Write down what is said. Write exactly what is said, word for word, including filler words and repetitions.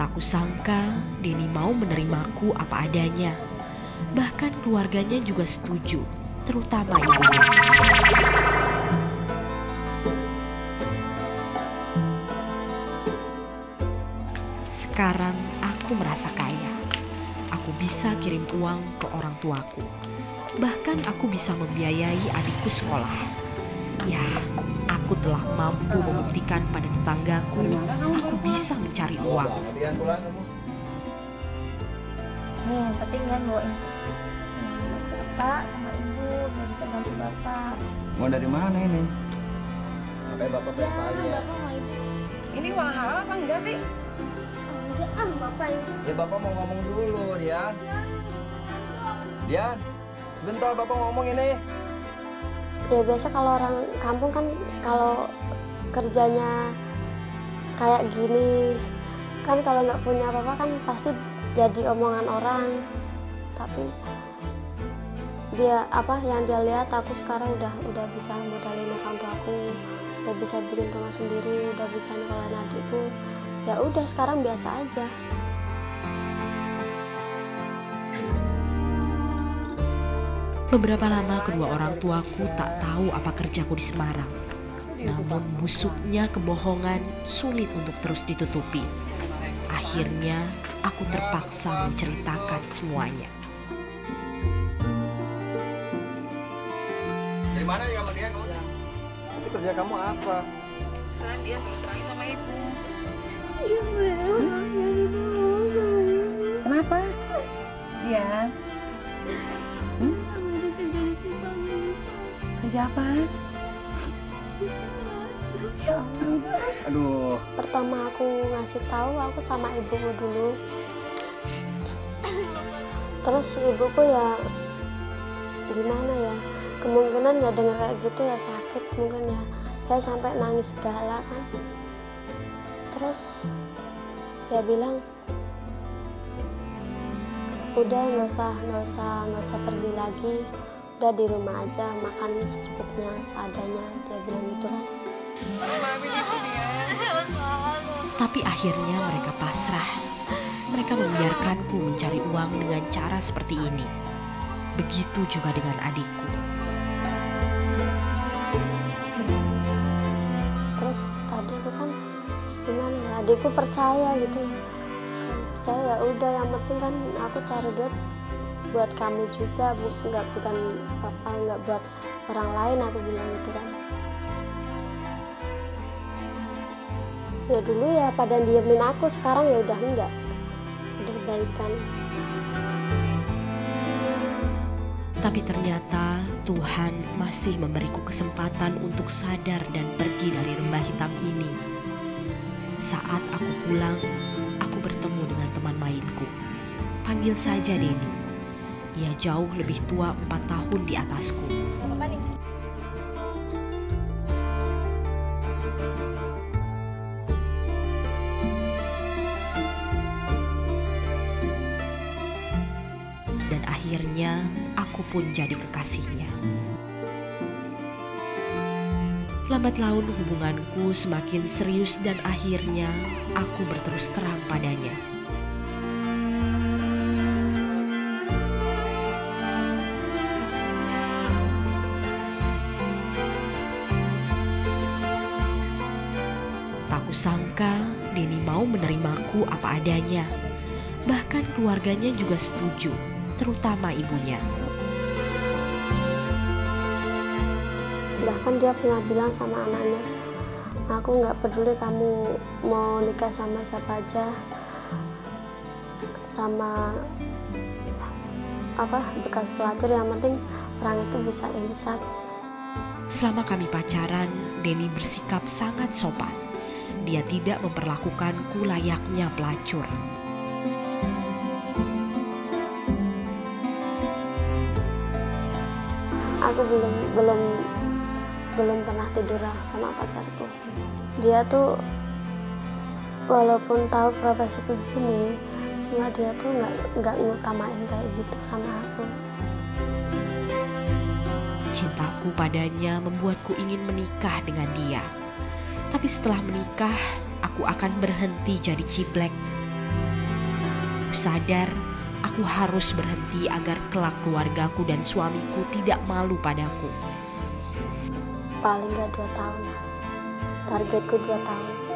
Tak kusangka Denny mau menerimaku apa adanya. Bahkan keluarganya juga setuju, terutama ibunya. Sekarang aku merasa kaya. Aku bisa kirim uang ke orang tuaku. Bahkan aku bisa membiayai adikku sekolah. Ya, aku telah mampu membuktikan pada tetanggaku aku bisa mencari uang. Nih, yang penting kan bawain bapak sama ibu biar bisa bantu bapak. Mau dari mana ini? Makanya bapak pengen tanya. Ini uang halal apa enggak sih? Enggak, ah bapak itu. Ya bapak mau ngomong dulu, Dian. Dian, sebentar bapak ngomong ini. Ya biasa kalau orang kampung kan kalau kerjanya kayak gini kan kalau nggak punya apa-apa kan pasti jadi omongan orang. Tapi dia apa yang dia lihat aku sekarang udah udah bisa modalin orang tua aku, udah bisa bikin rumah sendiri, udah bisa nyekolahin adikku. Ya udah sekarang biasa aja. Beberapa lama kedua orang tuaku tak tahu apa kerjaku di Semarang. Namun busuknya kebohongan sulit untuk terus ditutupi. Akhirnya aku terpaksa menceritakan semuanya. Dari mana ya kamu Dian? Itu kerja kamu apa? Sekarang dia terus terang sama ibu. Kenapa? Dia hmm? Kerja apa? Ya ampun. Aduh. Pertama aku ngasih tahu aku sama ibuku dulu. Terus ibuku ya gimana ya? Kemungkinan ya denger kayak gitu ya sakit mungkin ya. Ya sampai nangis segala kan. Terus ya bilang udah nggak usah nggak usah nggak usah pergi lagi, udah di rumah aja makan secukupnya seadanya, dia bilang gitu kan. Tapi akhirnya mereka pasrah. Mereka membiarkanku mencari uang dengan cara seperti ini. Begitu juga dengan adikku. Terus adikku kan gimana ya, adikku percaya gitu ya. Percaya ya udah, yang penting kan aku cari duit buat kamu juga, bu, nggak bukan apa nggak buat orang lain, aku bilang gitu kan. Ya dulu ya pada diemin aku, sekarang ya udah enggak, udah baikan. Tapi ternyata Tuhan masih memberiku kesempatan untuk sadar dan pergi dari lembah hitam ini. Saat aku pulang, aku bertemu dengan teman mainku. Panggil saja Denny. Ia jauh lebih tua empat tahun di atasku. Dan akhirnya aku pun jadi kekasihnya. Lambat laun hubunganku semakin serius dan akhirnya aku berterus terang padanya. Tak kusangka Denny mau menerimaku apa adanya. Bahkan keluarganya juga setuju, terutama ibunya. Bahkan dia pernah bilang sama anaknya, aku nggak peduli kamu mau nikah sama siapa aja, sama apa bekas pelacur, yang penting orang itu bisa insaf. Selama kami pacaran, Denny bersikap sangat sopan. Dia tidak memperlakukanku layaknya pelacur. Aku belum belum belum pernah tidur sama pacarku. Dia tuh walaupun tahu profesiku gini, cuma dia tuh nggak nggak ngutamain kayak gitu sama aku. Cintaku padanya membuatku ingin menikah dengan dia. Tapi setelah menikah, aku akan berhenti jadi ciblek. Aku sadar aku harus berhenti agar kelak keluargaku dan suamiku tidak malu padaku. Paling gak dua tahun. Targetku dua tahun.